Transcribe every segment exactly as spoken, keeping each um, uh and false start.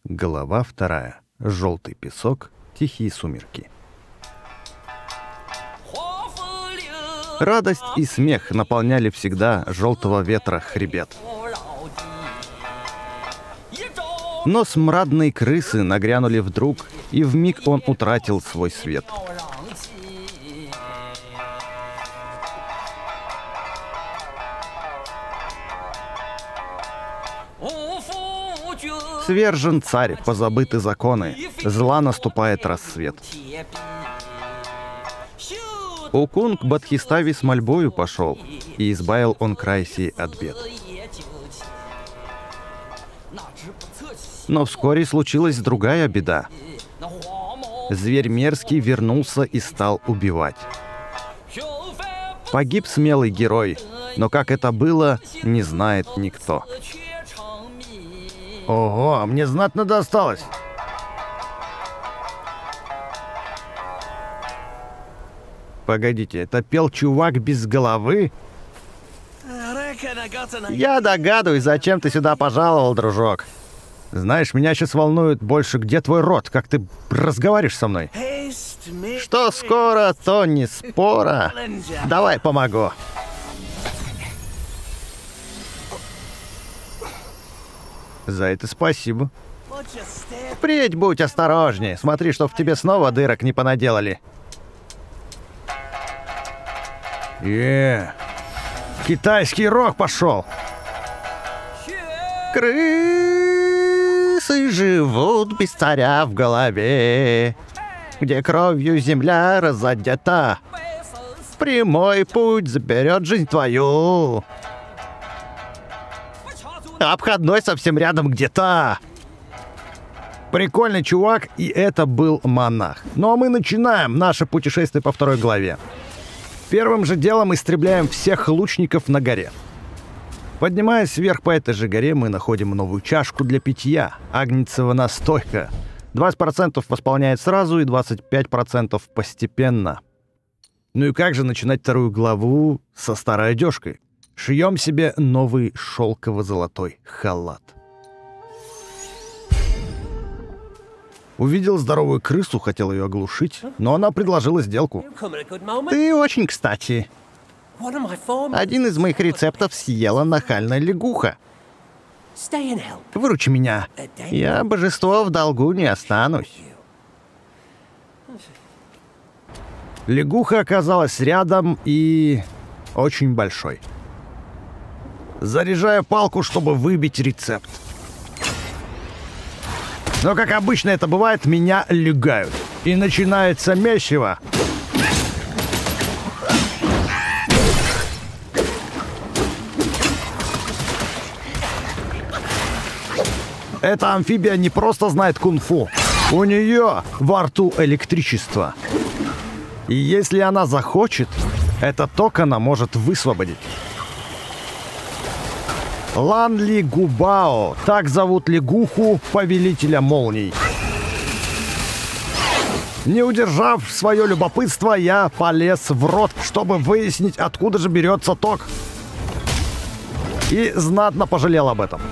Глава вторая. Желтый песок, тихие сумерки. Радость и смех наполняли всегда желтого ветра хребет. Но смрадные крысы нагрянули вдруг, и вмиг он утратил свой свет. Свержен царь, позабыты законы, зла наступает рассвет. Укун к Бадхиставе с мольбою пошел, и избавил он край сей от бед. Но вскоре случилась другая беда. Зверь мерзкий вернулся и стал убивать. Погиб смелый герой, но как это было, не знает никто. Ого, мне знатно досталось. Погодите, это пел чувак без головы? Я догадываюсь, зачем ты сюда пожаловал, дружок. Знаешь, меня сейчас волнует больше, где твой род, как ты разговариваешь со мной. Что скоро, то не спора. Давай помогу. За это спасибо. Впредь будь осторожнее. Смотри, чтоб в тебе снова дырок не понаделали. Е, китайский рок пошел. Крысы живут без царя в голове, где кровью земля разодета. Прямой путь заберет жизнь твою. Обходной совсем рядом где-то. Прикольный чувак, и это был монах. Ну а мы начинаем наше путешествие по второй главе. Первым же делом истребляем всех лучников на горе. Поднимаясь вверх по этой же горе, мы находим новую чашку для питья. Агнцева настойка. двадцать процентов восполняет сразу и двадцать пять процентов постепенно. Ну и как же начинать вторую главу со старой одежкой? Шьем себе новый шелково-золотой халат. Увидел здоровую крысу, хотел ее оглушить, но она предложила сделку. Ты очень кстати. Один из моих рецептов съела нахальная лягуха. Выручи меня. Я божество в долгу не останусь. Лягуха оказалась рядом и очень большой. Заряжаю палку, чтобы выбить рецепт. Но, как обычно это бывает, меня лягают. И начинается месиво. Эта амфибия не просто знает кунг-фу. У нее во рту электричество. И если она захочет, этот ток она может высвободить. Лан Ли Губао. Так зовут лягуху повелителя молний. Не удержав свое любопытство, я полез в рот, чтобы выяснить, откуда же берется ток. И знатно пожалел об этом.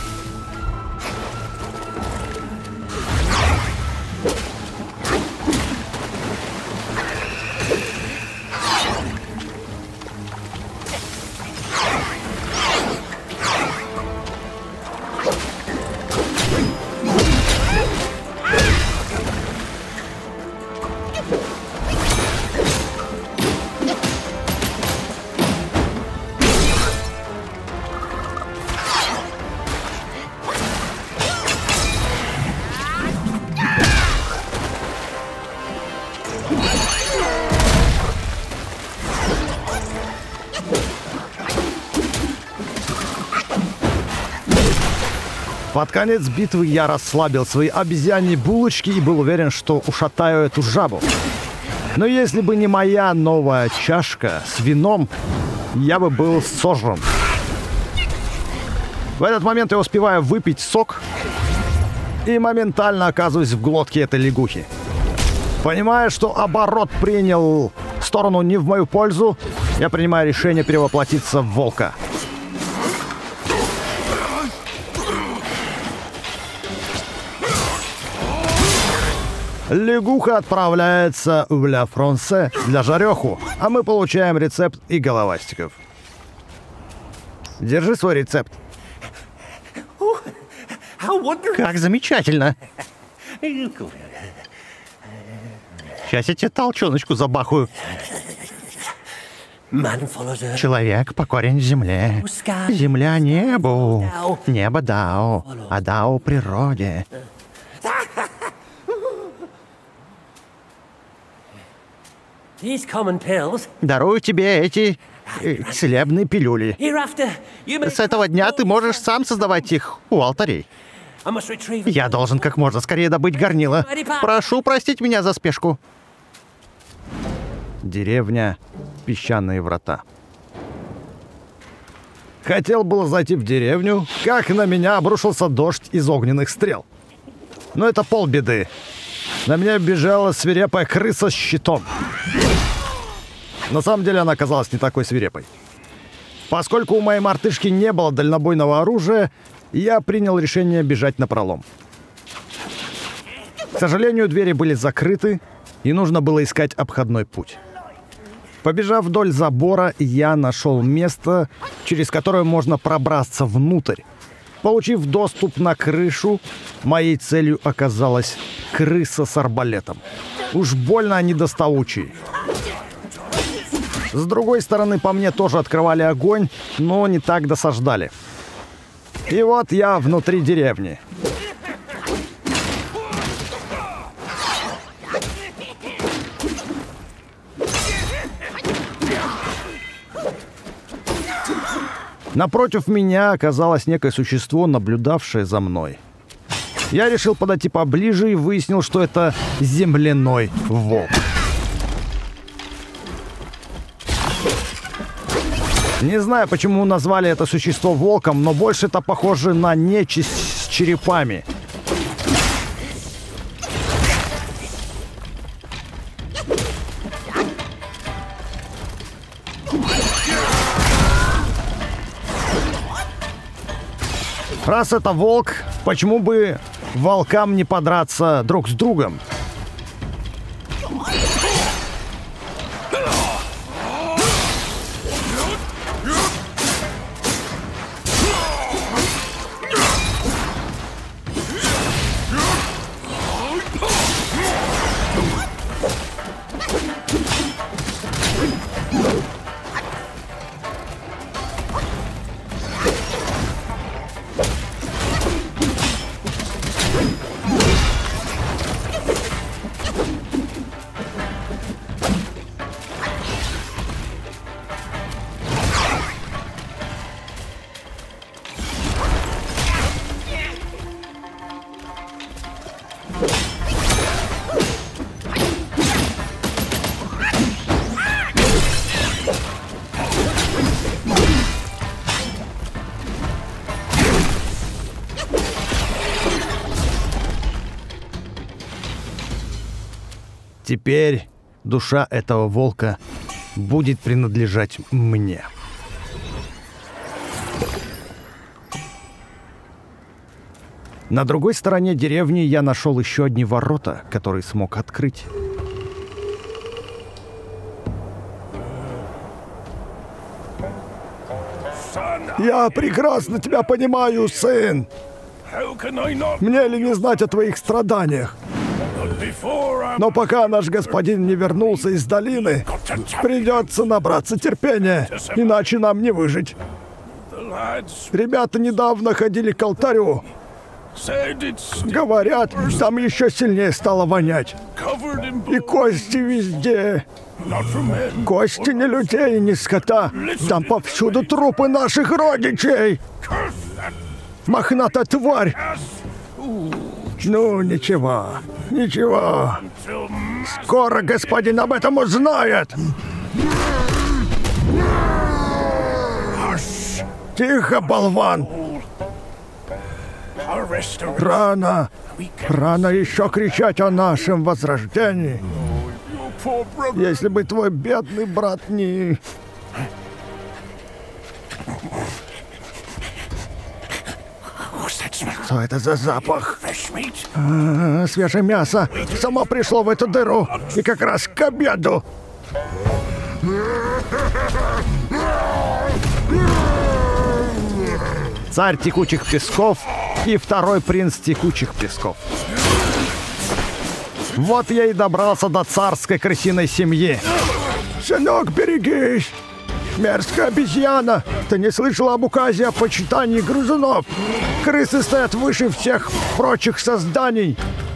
Под конец битвы я расслабил свои обезьяньи булочки и был уверен, что ушатаю эту жабу. Но если бы не моя новая чашка с вином, я бы был сожран. В этот момент я успеваю выпить сок и моментально оказываюсь в глотке этой лягухи. Понимая, что оборот принял сторону не в мою пользу, я принимаю решение перевоплотиться в волка. Лягуха отправляется в Ля Фронсе для жареху, а мы получаем рецепт и головастиков. Держи свой рецепт. Как замечательно. Сейчас я тебе толчоночку забахаю. Человек покорен земле. Земля небу. Небо Дао, а Дао природе. Дарую тебе эти э, целебные пилюли. С этого дня ты можешь сам создавать их у алтарей. Я должен как можно скорее добыть горнило. Прошу простить меня за спешку. Деревня Песчаные врата. Хотел было зайти в деревню, как на меня обрушился дождь из огненных стрел. Но это полбеды. На меня бежала свирепая крыса с щитом. На самом деле она оказалась не такой свирепой. Поскольку у моей мартышки не было дальнобойного оружия, я принял решение бежать напролом. К сожалению, двери были закрыты, и нужно было искать обходной путь. Побежав вдоль забора, я нашел место, через которое можно пробраться внутрь. Получив доступ на крышу, моей целью оказалась крыса с арбалетом. Уж больно они доставучие. С другой стороны, по мне тоже открывали огонь, но не так досаждали. И вот я внутри деревни. Напротив меня оказалось некое существо, наблюдавшее за мной. Я решил подойти поближе и выяснил, что это земляной волк. Не знаю, почему назвали это существо волком, но больше это похоже на нечисть с черепами. Раз это волк, почему бы волкам не подраться друг с другом? Теперь душа этого волка будет принадлежать мне. На другой стороне деревни я нашел еще одни ворота, которые смог открыть. Я прекрасно тебя понимаю, сын. Мне ли не знать о твоих страданиях? Но пока наш господин не вернулся из долины, придется набраться терпения, иначе нам не выжить. Ребята недавно ходили к алтарю. Говорят, там еще сильнее стало вонять. И кости везде. Кости не людей, не скота. Там повсюду трупы наших родичей. Мохнатая тварь. Ну, ничего, ничего. Скоро господин об этом узнает. Тихо, болван. Рано, рано еще кричать о нашем возрождении. Если бы твой бедный брат не... Что это за запах? А, свежее мясо. Само пришло в эту дыру. И как раз к обеду. Царь текучих песков и второй принц текучих песков. Вот я и добрался до царской крысиной семьи. Сынок, берегись! Мерзкая обезьяна! Ты не слышал об указе о почитании грызунов? Крысы стоят выше всех прочих созданий.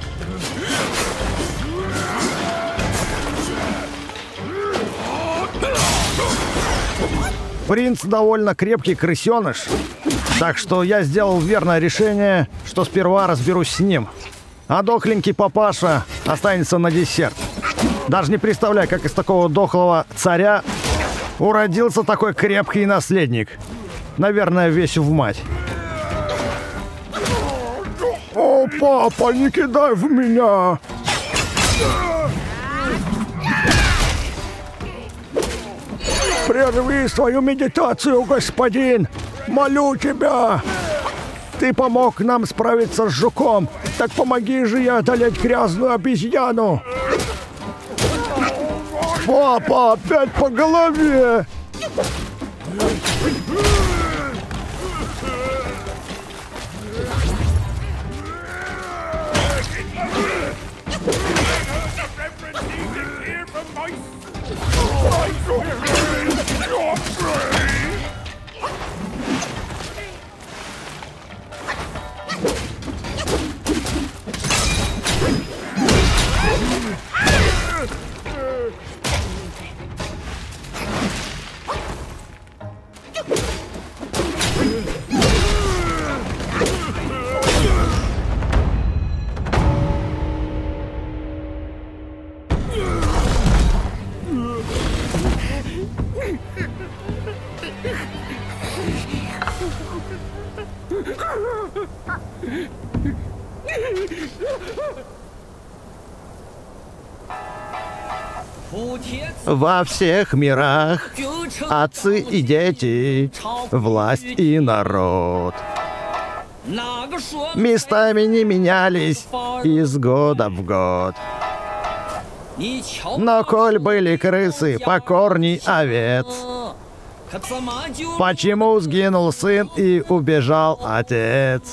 Принц довольно крепкий крысеныш, так что я сделал верное решение, что сперва разберусь с ним. А дохленький папаша останется на десерт. Даже не представляю, как из такого дохлого царя уродился такой крепкий наследник. Наверное, весь в мать. О, папа, не кидай в меня! Прерви свою медитацию, господин! Молю тебя! Ты помог нам справиться с жуком, так помоги же я одолеть грязную обезьяну! Папа, опять по голове! Во всех мирах отцы и дети, власть и народ местами не менялись из года в год. Но коль были крысы покорней овец, почему сгинул сын и убежал отец?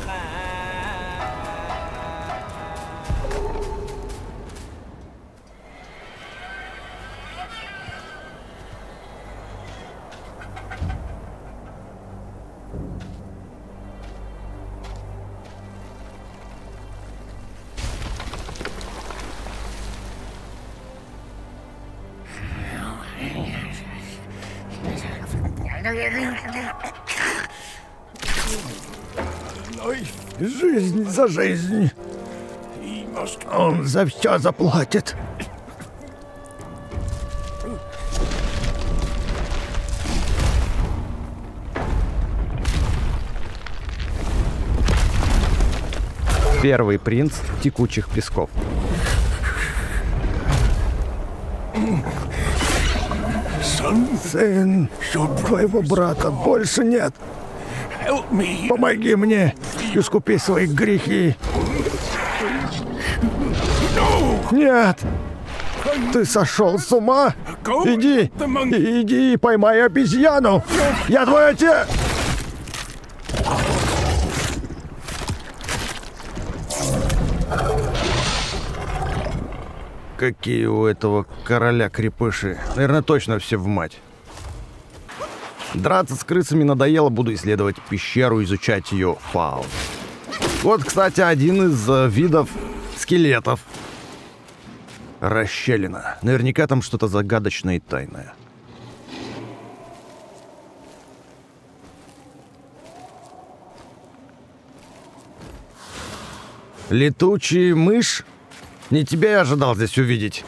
Жизнь за жизнь. Он за все заплатит. Первый принц текучих песков. Сын, твоего брата больше нет. Помоги мне искупить свои грехи. Нет! Ты сошел с ума? Иди, иди и поймай обезьяну! Я твой отец! Какие у этого короля крепыши. Наверное, точно все в мать. Драться с крысами надоело, буду исследовать пещеру, изучать ее фауну. Вот, кстати, один из э, видов скелетов. Расщелина. Наверняка там что-то загадочное и тайное. Летучий мышь? Не тебя я ожидал здесь увидеть.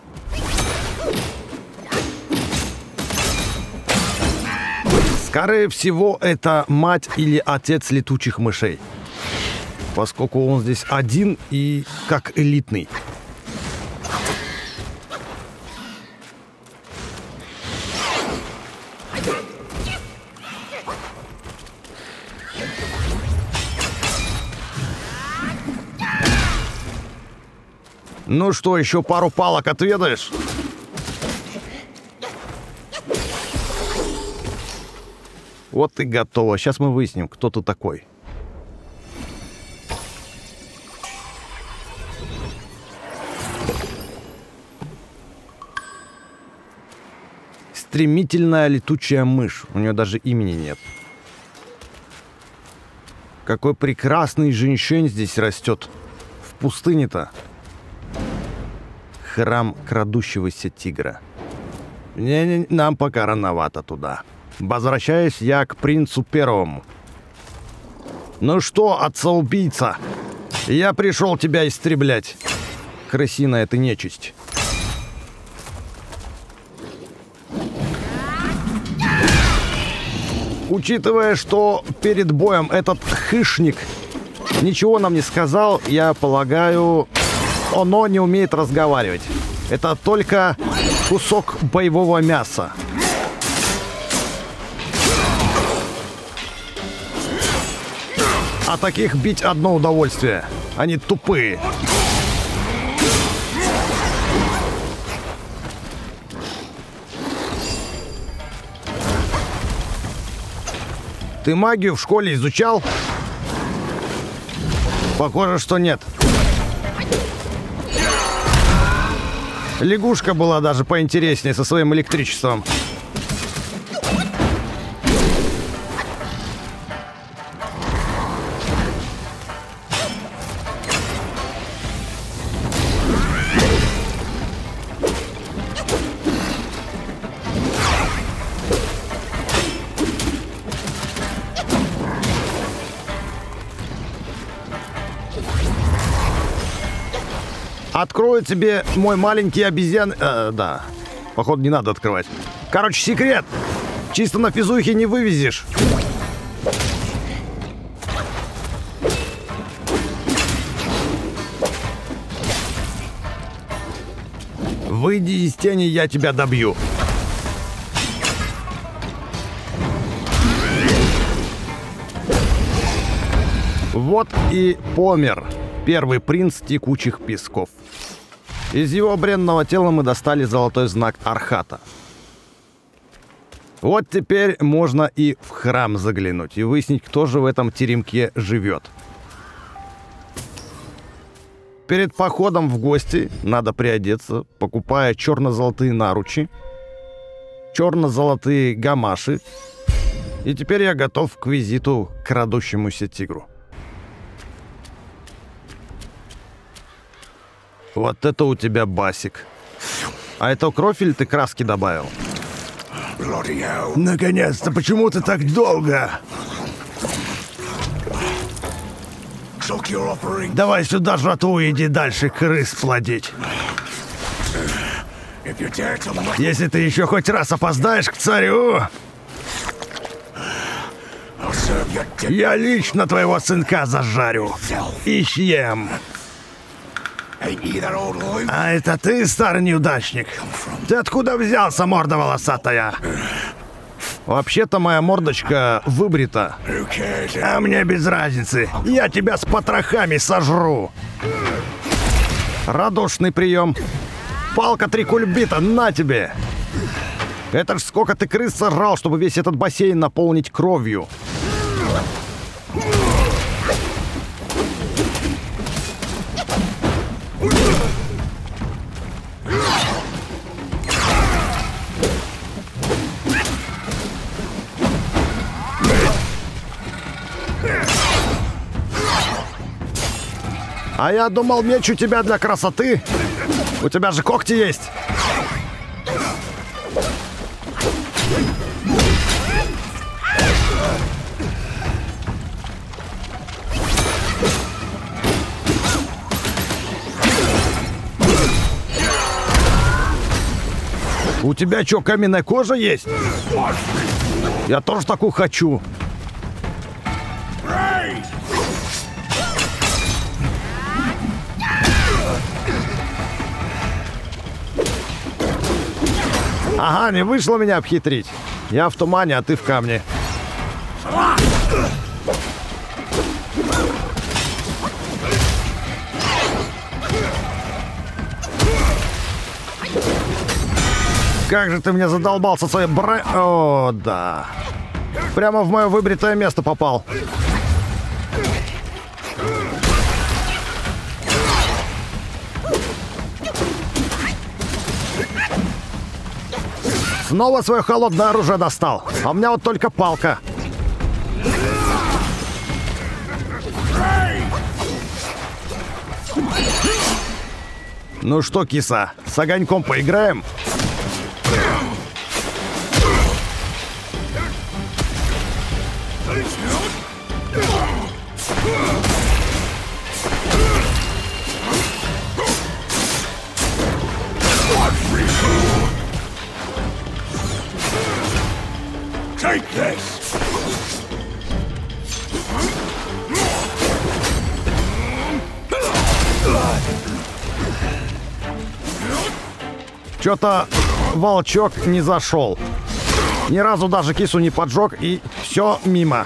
Скорее всего, это мать или отец летучих мышей. Поскольку он здесь один и как элитный. Ну что, еще пару палок отведаешь? Вот и готово. Сейчас мы выясним, кто ты такой. Стремительная летучая мышь. У нее даже имени нет. Какой прекрасный женьшень здесь растет. В пустыне-то. Храм крадущегося тигра. Не-не, нам пока рановато туда. Возвращаюсь я к принцу первому. Ну что, отца-убийца? Я пришел тебя истреблять. Крысиная ты нечисть. Учитывая, что перед боем этот хищник ничего нам не сказал, я полагаю, оно не умеет разговаривать. Это только кусок боевого мяса. А таких бить одно удовольствие. Они тупые. Ты магию в школе изучал? Похоже, что нет. Лягушка была даже поинтереснее со своим электричеством. Открою тебе мой маленький обезьян... Э, да, походу не надо открывать. Короче, секрет. Чисто на физухе не вывезешь. Выйди из тени, я тебя добью. Вот и помер первый принц текучих песков. Из его бренного тела мы достали золотой знак Архата. Вот теперь можно и в храм заглянуть и выяснить, кто же в этом теремке живет. Перед походом в гости надо приодеться, покупая черно-золотые наручи, черно-золотые гамаши. И теперь я готов к визиту к крадущемуся тигру. Вот это у тебя басик. А это кровь или ты краски добавил? Наконец-то, почему ты так долго? Давай сюда жратву и иди дальше крыс плодить. Если ты еще хоть раз опоздаешь к царю, я лично твоего сынка зажарю и съем. А это ты, старый неудачник? Ты откуда взялся, морда волосатая? Вообще-то моя мордочка выбрита. А мне без разницы. Я тебя с потрохами сожру. Радушный прием. Палка три кульбита, на тебе. Это ж сколько ты крыс сожрал, чтобы весь этот бассейн наполнить кровью. А я думал, меч у тебя для красоты. У тебя же когти есть. У тебя что, каменная кожа есть? Я тоже такую хочу. Ага, не вышло меня обхитрить. Я в тумане, а ты в камне. Как же ты мне задолбался своей бра... О, да. Прямо в мое выбритое место попал. Снова свое холодное оружие достал. А у меня вот только палка. Ну что, киса, с огоньком поиграем? Take this. Чё-то волчок не зашел. Ни разу даже кису не поджег, и все мимо.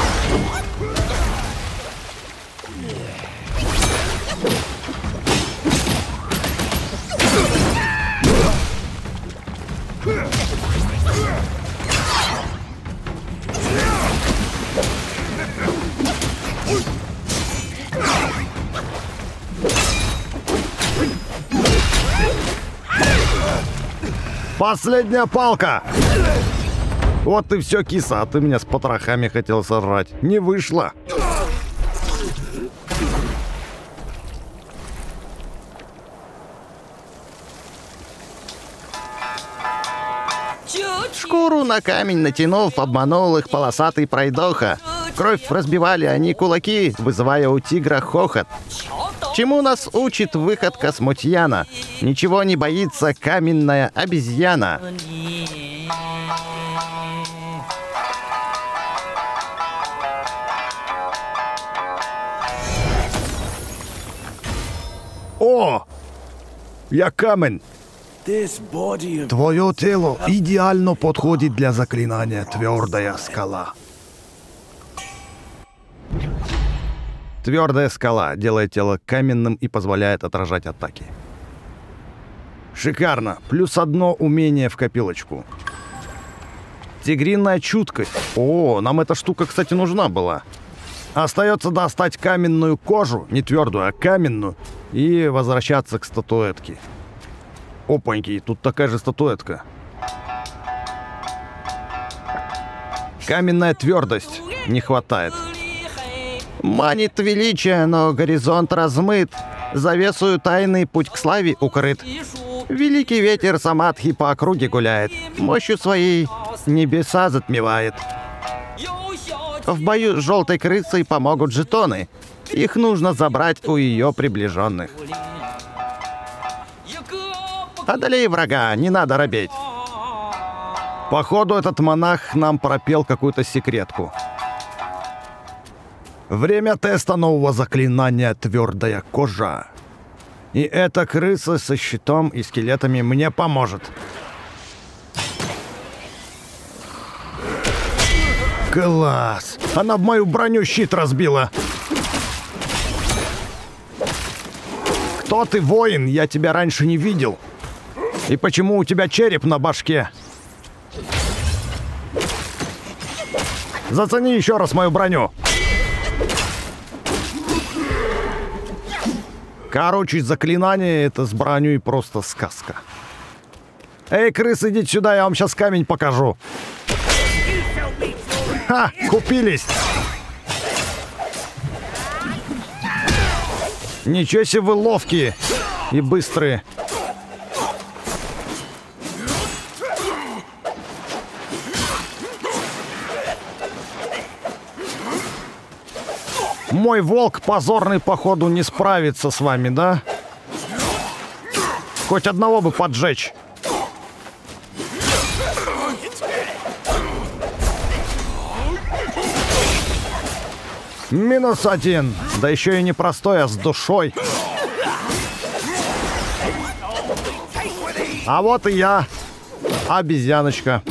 Последняя палка! Вот ты все, киса, а ты меня с потрохами хотел сожрать. Не вышло. Шкуру на камень натянув, обманул их полосатый пройдоха. Кровь разбивали они кулаки, вызывая у тигра хохот. Чему нас учит выходка смутьяна? Ничего не боится каменная обезьяна. О! Я камень. This body of... Твое тело идеально подходит для заклинания «Твердая скала». Твердая скала делает тело каменным и позволяет отражать атаки. Шикарно. Плюс одно умение в копилочку. Тигриная чуткость. О, нам эта штука, кстати, нужна была. Остается достать каменную кожу, не твердую, а каменную, и возвращаться к статуэтке. Опаньки, тут такая же статуэтка. Каменная твердость не хватает. Манит величие, но горизонт размыт. Завесую тайный путь к славе укрыт. Великий ветер самадхи по округе гуляет. Мощью своей небеса затмевает. В бою с желтой крысой помогут жетоны. Их нужно забрать у ее приближенных. Одолей врага, не надо робеть. Походу, этот монах нам пропел какую-то секретку. Время теста нового заклинания «Твердая кожа». И эта крыса со щитом и скелетами мне поможет. Класс! Она в мою броню щит разбила. Кто ты, воин? Я тебя раньше не видел. И почему у тебя череп на башке? Зацени еще раз мою броню. Короче, заклинание это с броней просто сказка. Эй, крыс, идите сюда, я вам сейчас камень покажу. Ха, купились. Ничего себе вы ловкие и быстрые. Мой волк позорный, походу, не справится с вами, да? Хоть одного бы поджечь. Минус один. Да еще и не простой, а с душой. А вот и я. Обезьяночка.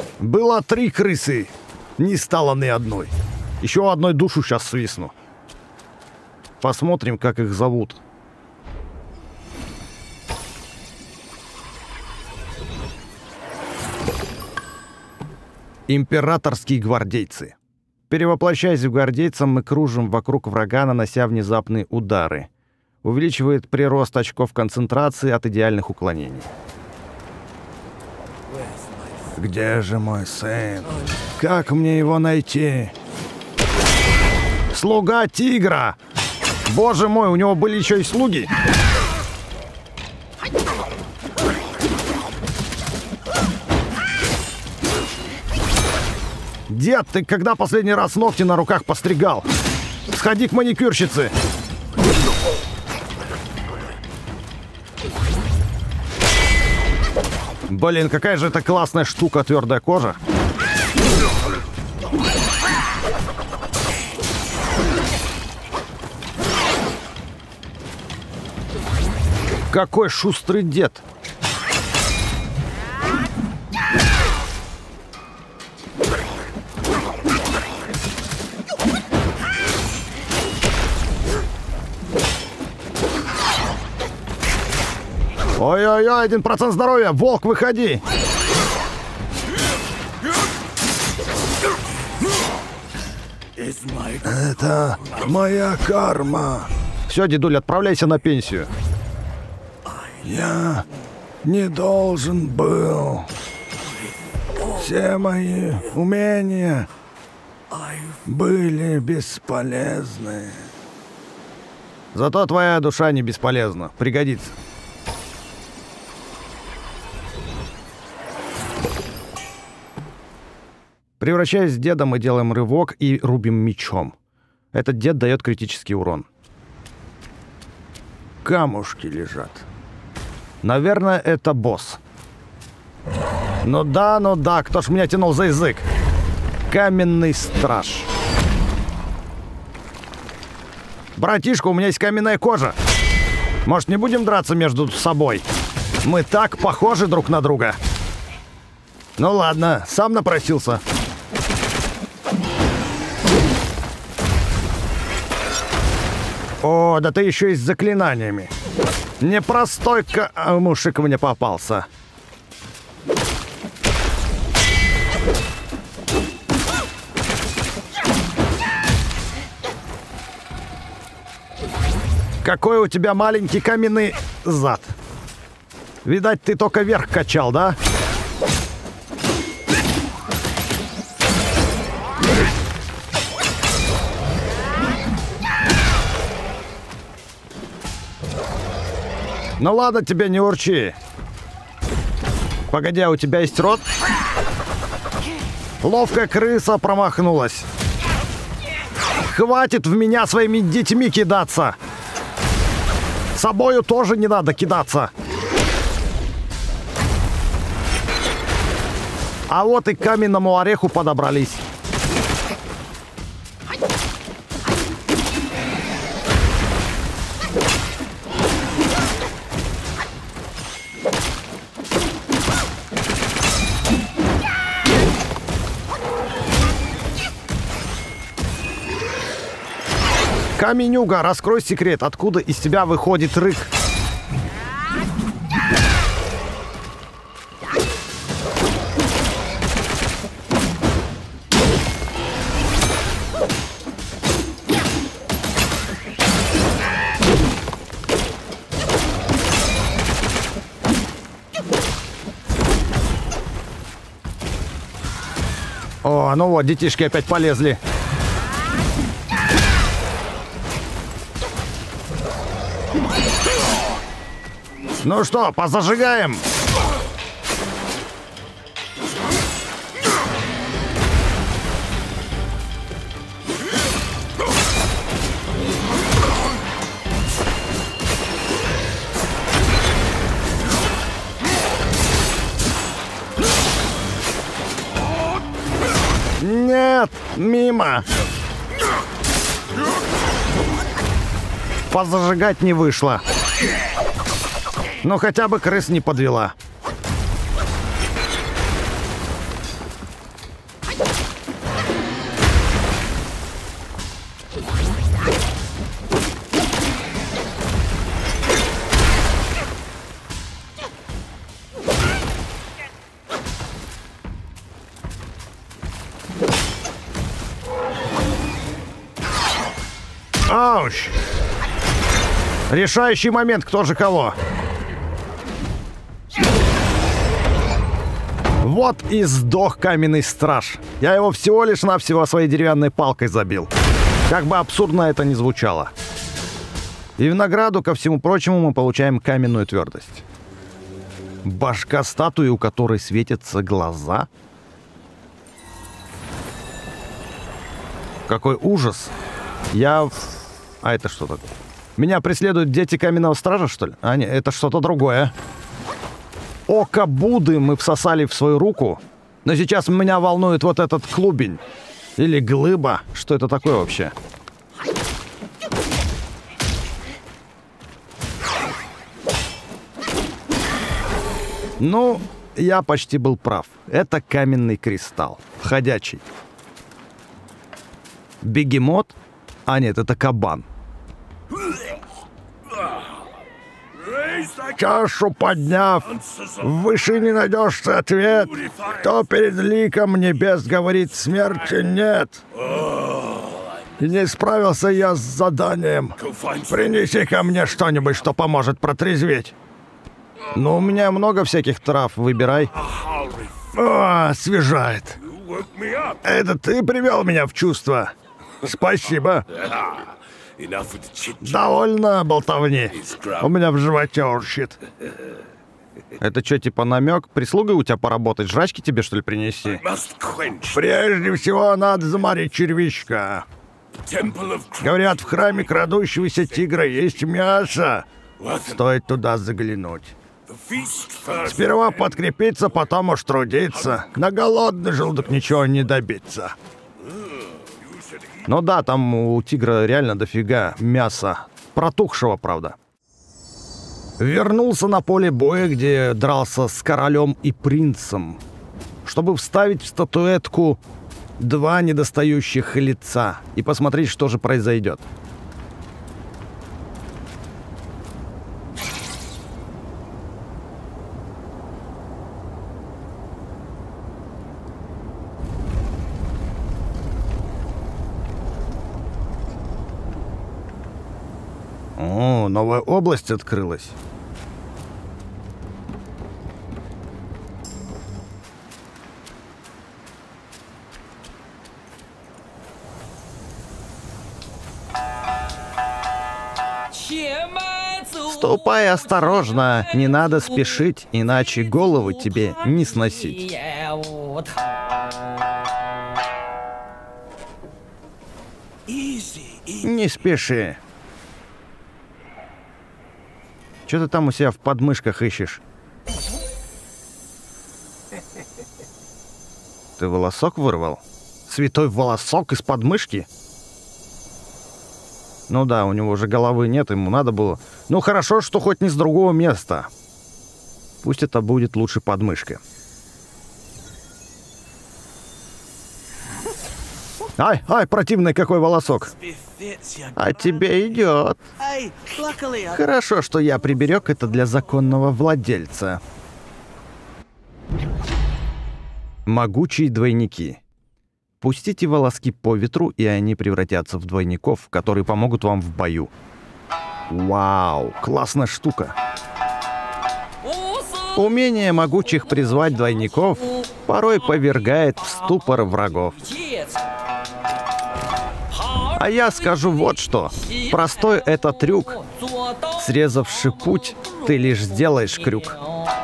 Было три крысы. Не стало ни одной. Еще одной душу сейчас свистну. Посмотрим, как их зовут. Императорские гвардейцы. Перевоплощаясь в гвардейца, мы кружим вокруг врага, нанося внезапные удары. Увеличивает прирост очков концентрации от идеальных уклонений. Где же мой сын? Как мне его найти? Слуга тигра! Боже мой, у него были еще и слуги! Дед, ты когда последний раз ногти на руках постригал? Сходи к маникюрщице! Блин, какая же это классная штука, твердая кожа. Какой шустрый дед. Ой-ой-ой, один процент здоровья! Волк, выходи! Это моя карма. Все, дедуль, отправляйся на пенсию. Я не должен был. Все мои умения были бесполезны. Зато твоя душа не бесполезна. Пригодится. Превращаясь в деда, мы делаем рывок и рубим мечом. Этот дед дает критический урон. Камушки лежат. Наверное, это босс. Ну да, ну да, кто ж меня тянул за язык? Каменный страж. Братишка, у меня есть каменная кожа. Может, не будем драться между собой? Мы так похожи друг на друга. Ну ладно, сам напросился. О, да ты еще и с заклинаниями. Непростой камушек мне попался. Какой у тебя маленький каменный зад. Видать, ты только вверх качал, да? Ну ладно, тебе не урчи. Погоди, а у тебя есть рот? Ловкая крыса промахнулась. Хватит в меня своими детьми кидаться. Собою тоже не надо кидаться. А вот и к каменному ореху подобрались. Каменюга, раскрой секрет, откуда из тебя выходит рык. О, ну вот, детишки опять полезли. Ну что, позажигаем? Нет, мимо. Позажигать не вышло. Но хотя бы крыс не подвела. Ауч! Решающий момент, кто же кого. Вот и сдох каменный страж. Я его всего лишь навсего своей деревянной палкой забил. Как бы абсурдно это ни звучало. И в награду, ко всему прочему, мы получаем каменную твердость. Башка статуи, у которой светятся глаза. Какой ужас. Я... А это что такое? Меня преследуют дети каменного стража, что ли? А, нет, это что-то другое. Око Будды мы всосали в свою руку. Но сейчас меня волнует вот этот клубень. Или глыба. Что это такое вообще? Ну, я почти был прав. Это каменный кристалл. Ходячий. Бегемот? А нет, это кабан. Чашу подняв, в вышине найдешься ответ. Кто перед ликом небес говорит, смерти нет. И не справился я с заданием. Принеси ко мне что-нибудь, что поможет протрезветь. Ну, у меня много всяких трав, выбирай. О, освежает. Это ты привел меня в чувство. Спасибо. Довольно болтовни. У меня в животе урчит. Это что, типа намек? Прислугой у тебя поработать? Жрачки тебе, что ли, принести? Прежде всего, надо заморить червячка. Говорят, в храме крадущегося тигра есть мясо. Стоит туда заглянуть. Сперва подкрепиться, потом уж трудиться. На голодный желудок ничего не добиться. Ну да, там у тигра реально дофига мяса. Протухшего, правда. Вернулся на поле боя, где дрался с королем и принцем, чтобы вставить в статуэтку два недостающих лица и посмотреть, что же произойдет. О, новая область открылась. Ступай осторожно, не надо спешить, иначе голову тебе не сносить. Не спеши. Что ты там у себя в подмышках ищешь? Ты волосок вырвал? Святой волосок из подмышки? Ну да, у него же головы нет, ему надо было... Ну хорошо, что хоть не с другого места. Пусть это будет лучше подмышка. Ай, ай, противный какой волосок. А тебе идет. Хорошо, что я приберег это для законного владельца. Могучие двойники. Пустите волоски по ветру, и они превратятся в двойников, которые помогут вам в бою. Вау, классная штука. Умение могучих призвать двойников порой повергает в ступор врагов. А я скажу вот что. Простой это трюк. Срезавши путь, ты лишь сделаешь крюк.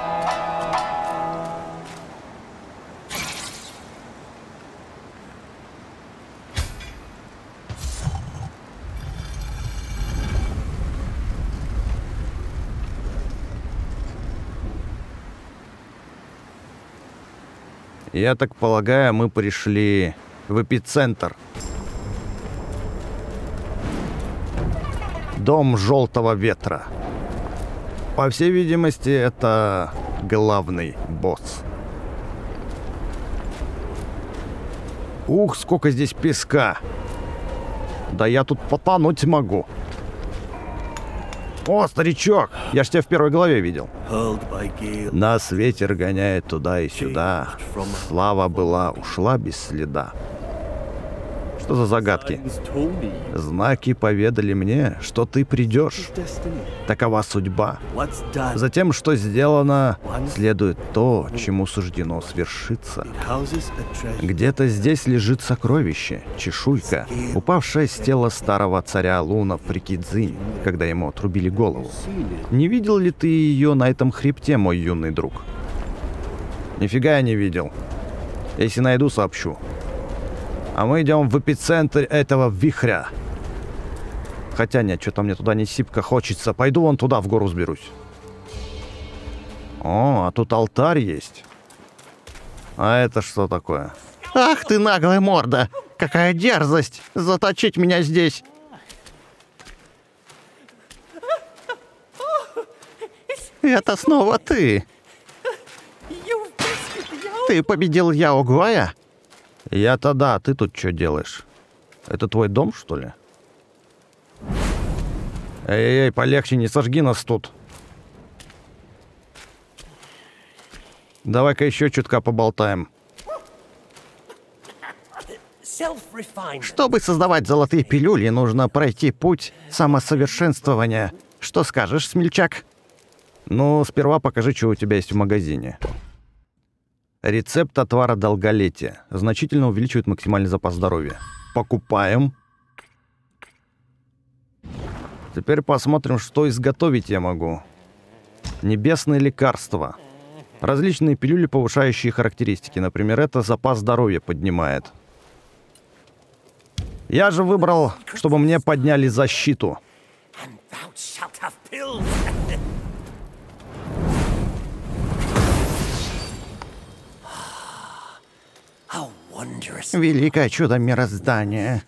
Я так полагаю, мы пришли в эпицентр. Дом Желтого Ветра. По всей видимости, это главный босс. Ух, сколько здесь песка. Да я тут потонуть могу. О, старичок, я ж тебя в первой главе видел. Нас ветер гоняет туда и сюда. Слава была, ушла без следа. Что за загадки? Знаки поведали мне, что ты придешь. Такова судьба. Затем, что сделано, следует то, чему суждено свершиться. Где-то здесь лежит сокровище, чешуйка, упавшая с тела старого царя Луна Прикидзинь, когда ему отрубили голову. Не видел ли ты ее на этом хребте, мой юный друг? Нифига я не видел. Если найду, сообщу. А мы идем в эпицентр этого вихря. Хотя нет, что-то мне туда не сипко хочется. Пойду вон туда, в гору сберусь. О, а тут алтарь есть. А это что такое? Ах ты наглая морда! Какая дерзость! Заточить меня здесь! Это снова ты! Ты победил Яо Гуая? Я-то да, ты тут что делаешь? Это твой дом, что ли? Эй-эй, полегче, не сожги нас тут. Давай-ка еще чутка поболтаем. Чтобы создавать золотые пилюли, нужно пройти путь самосовершенствования. Что скажешь, смельчак? Ну, сперва покажи, что у тебя есть в магазине. Рецепт отвара долголетия. Значительно увеличивает максимальный запас здоровья. Покупаем. Теперь посмотрим, что изготовить я могу. Небесные лекарства. Различные пилюли, повышающие характеристики. Например, это запас здоровья поднимает. Я же выбрал, чтобы мне подняли защиту. Великое чудо мироздания.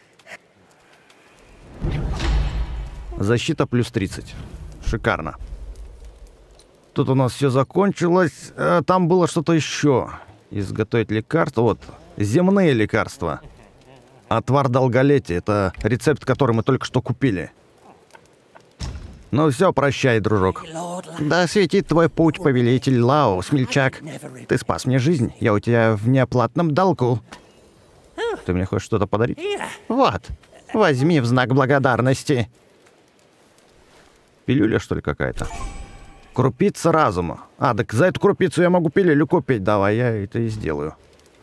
Защита плюс тридцать. Шикарно. Тут у нас все закончилось. А там было что-то еще. Изготовить лекарства. Вот, земные лекарства. Отвар долголетия. Это рецепт, который мы только что купили. Ну все, прощай, дружок. Да светит твой путь, повелитель Лао, смельчак. Ты спас мне жизнь. Я у тебя в неоплатном долгу. Ты мне хочешь что-то подарить? Вот, возьми в знак благодарности. Пилюля, что ли, какая-то? Крупица разума. А, так за эту крупицу я могу пилюлю купить. Давай, я это и сделаю.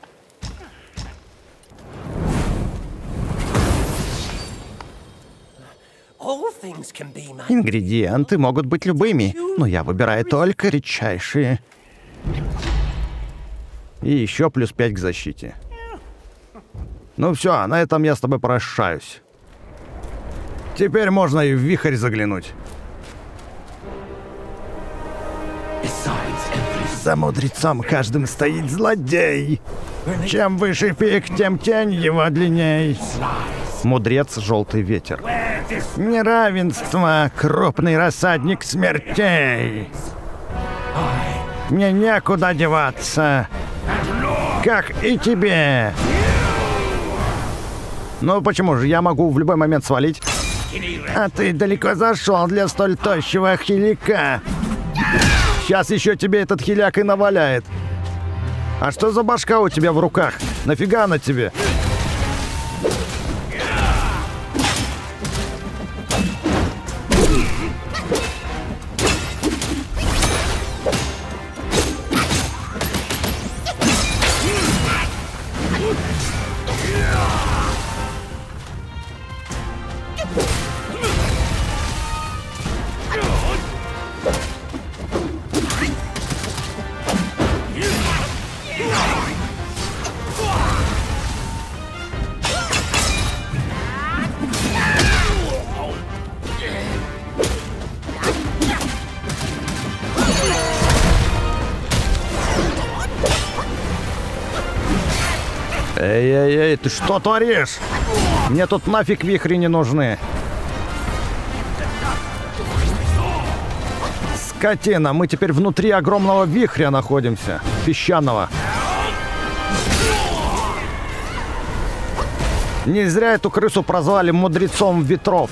Ингредиенты могут быть любыми, но я выбираю только редчайшие. И еще плюс пять к защите. Ну все, на этом я с тобой прощаюсь. Теперь можно и в вихрь заглянуть. За мудрецом каждым стоит злодей. Чем выше пик, тем тень его длинней. Мудрец — желтый ветер. Неравенство — крупный рассадник смертей. Мне некуда деваться, как и тебе. Ну почему же, я могу в любой момент свалить. А ты далеко зашел для столь тощего хилика. Сейчас еще тебе этот хиляк и наваляет. А что за башка у тебя в руках? Нафига она тебе? Эй-эй-эй, ты что творишь? Мне тут нафиг вихри не нужны. Скотина, мы теперь внутри огромного вихря находимся. Песчаного. Не зря эту крысу прозвали мудрецом ветров.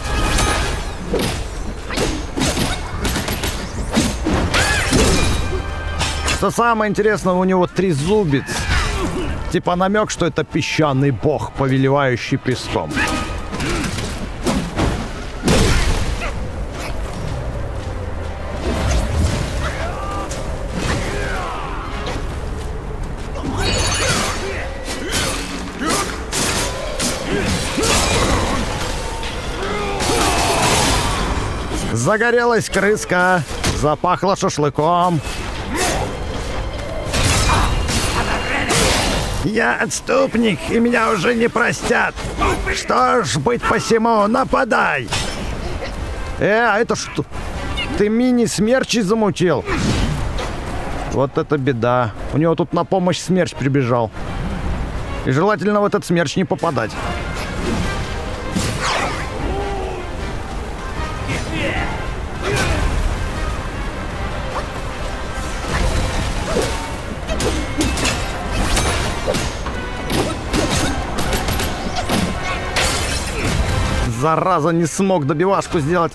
Что самое интересное, у него трезубец. Типа намек, что это песчаный бог, повелевающий песком. Загорелась крыска, запахло шашлыком. Я отступник, и меня уже не простят. Что ж, быть посему, нападай. Э, а это что? Ты мини-смерчи замутил? Вот это беда. У него тут на помощь смерч прибежал. И желательно в этот смерч не попадать. Зараза, не смог добивашку сделать.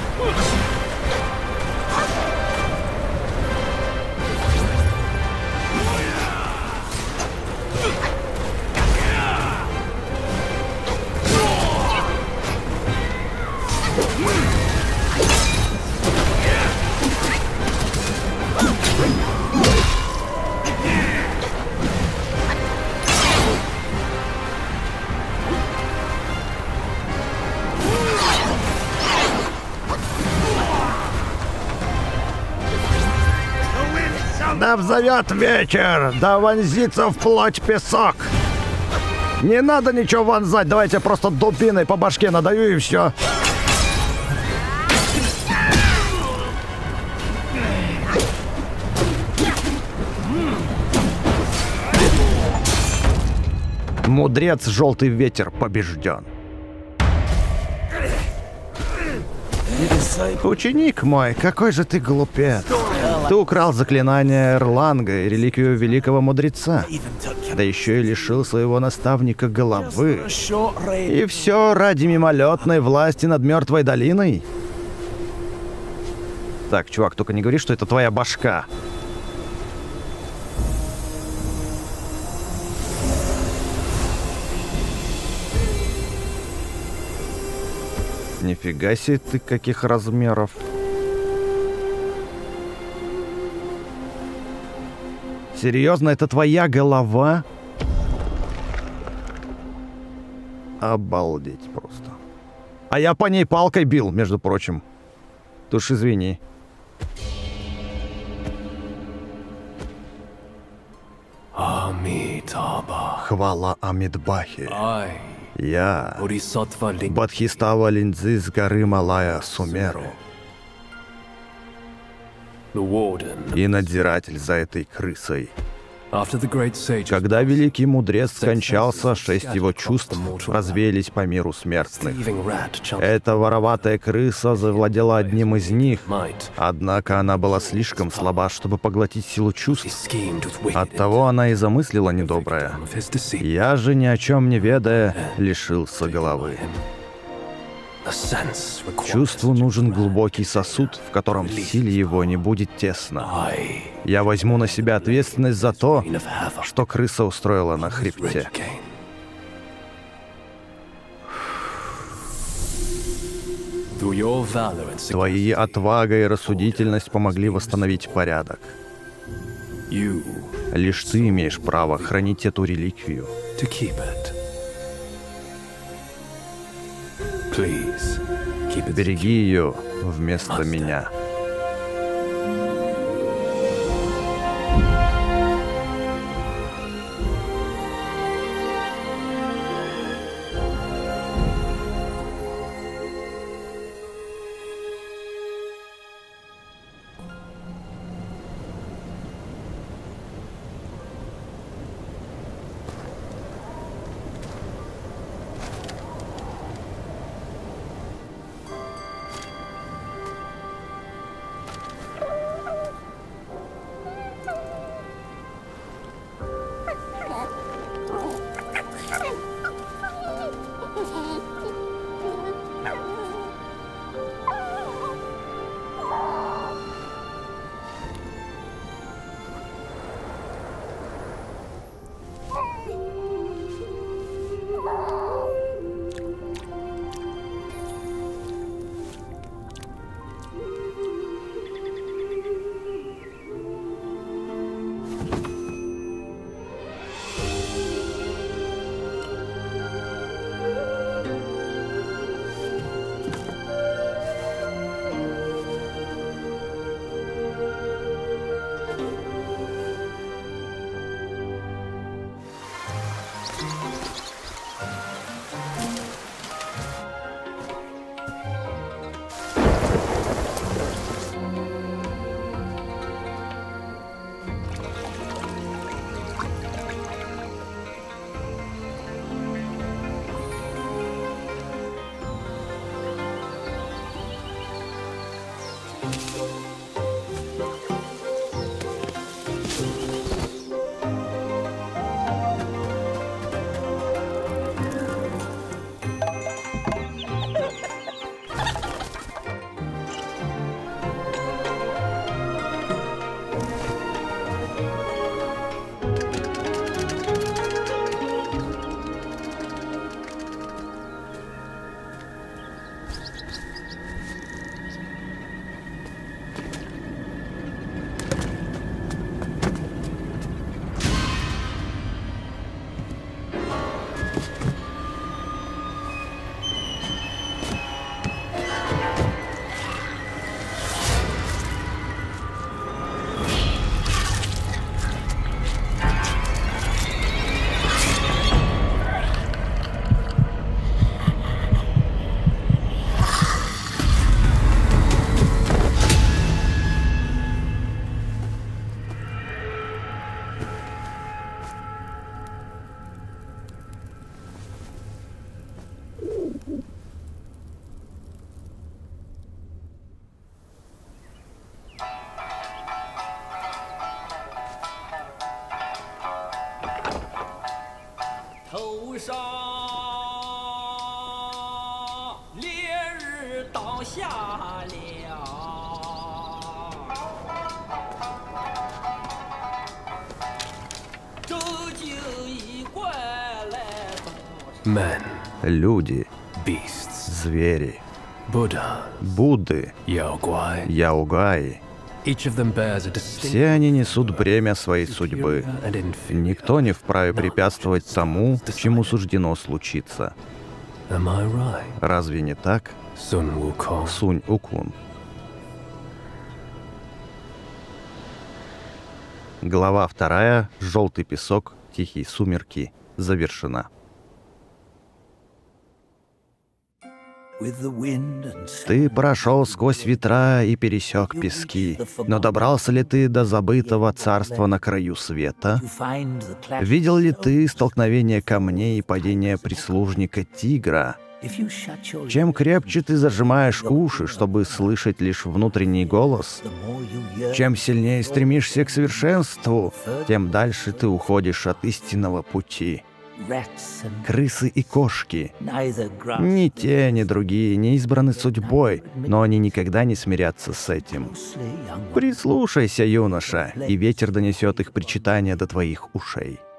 Да взовет ветер, да вонзится вплоть песок. Не надо ничего вонзать, давайте просто дубиной по башке надаю и все. Мудрец Желтый Ветер побежден. Ученик мой, какой же ты глупец. Ты украл заклинание Эрланга и реликвию великого мудреца. Да еще и лишил своего наставника головы. И все ради мимолетной власти над мертвой долиной? Так, чувак, только не говори, что это твоя башка. Нифига себе ты каких размеров. Серьезно, это твоя голова? Обалдеть просто. А я по ней палкой бил, между прочим. Ты уж извини. Хвала Амидбахе. Я, Бодхистава Линдзи с горы Малая Сумеру, и надзиратель за этой крысой. Когда великий мудрец скончался, шесть его чувств развеялись по миру смертных. Эта вороватая крыса завладела одним из них, однако она была слишком слаба, чтобы поглотить силу чувств. Оттого она и замыслила недоброе. Я же, ни о чем не ведая, лишился головы. Чувству нужен глубокий сосуд, в котором силе его не будет тесно. Я возьму на себя ответственность за то, что крыса устроила на хребте. Твои отвага и рассудительность помогли восстановить порядок. Лишь ты имеешь право хранить эту реликвию. Береги ее вместо меня. 头上烈日当下了，周九一过来。 Men, Люди, beasts, звери, Buddha, Будды, Yao Guai. Яугаи. Each of them bears a distinct Все они несут бремя своей судьбы. and inferior. Никто не вправе препятствовать тому, чему суждено случиться. Am I right? Разве не так, Sun Wukong. Сунь Укун? Глава вторая. Желтый песок, тихие сумерки. Завершена. Ты прошел сквозь ветра и пересек пески, но добрался ли ты до забытого царства на краю света? Видел ли ты столкновение камней и падение прислужника тигра? Чем крепче ты зажимаешь уши, чтобы слышать лишь внутренний голос, чем сильнее стремишься к совершенству, тем дальше ты уходишь от истинного пути. Крысы и кошки. Ни те, ни другие не избраны судьбой, но они никогда не смирятся с этим. Прислушайся, юноша, и ветер донесет их причитания до твоих ушей.